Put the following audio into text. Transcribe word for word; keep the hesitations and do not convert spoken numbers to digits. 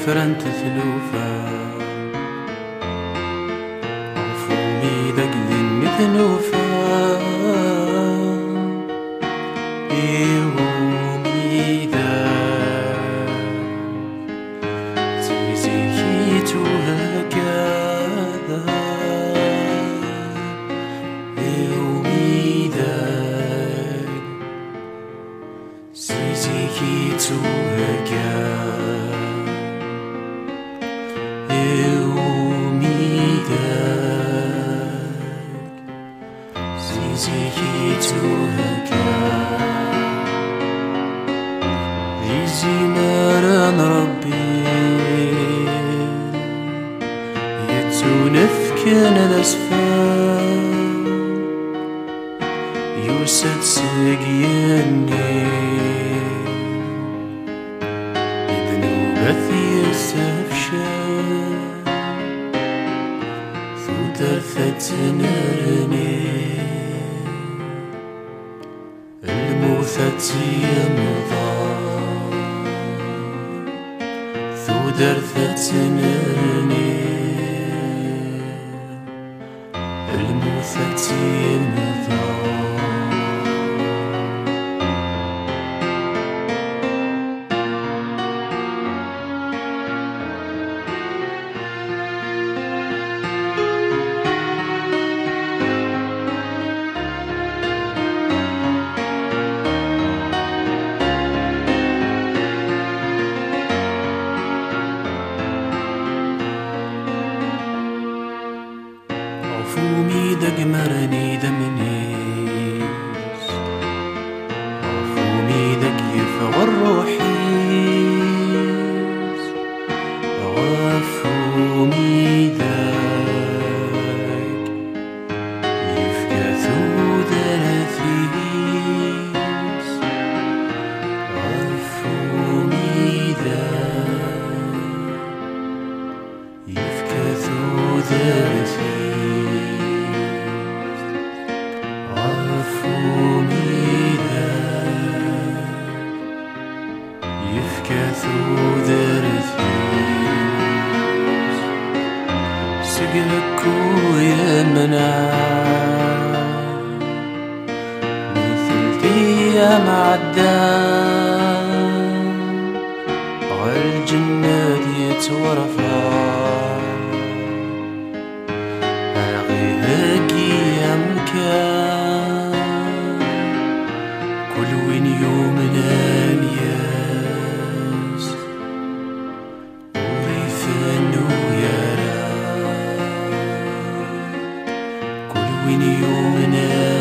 فرنت ثلوفا عفومي دقل مثلوفا يومي ذا تيزيكيت هكذا يومي ذا تيزيكيت هكذا زمران ربي يتونفكن الأسفل يوسد سقيني بذنوبث يستفشل ثودرثت نرني الموثت يمضى ثودرثت نرني الموثت يمضى عفومي دقمرني دمنيس عفومي دقيف والروحيس عفومي ذاك يفكثو ذرثيس عفومي ذاك يفكثو ذرثيس سقلكو يا منام مثل ايام عدام عالجنات يتورفا اغيهاكي يا مكان كل وين يوم الياس وريفنو وين يومنا